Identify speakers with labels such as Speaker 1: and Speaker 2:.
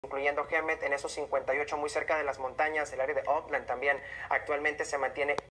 Speaker 1: incluyendo Hemet, en esos 58 muy cerca de las montañas. El área de Oakland también actualmente se mantiene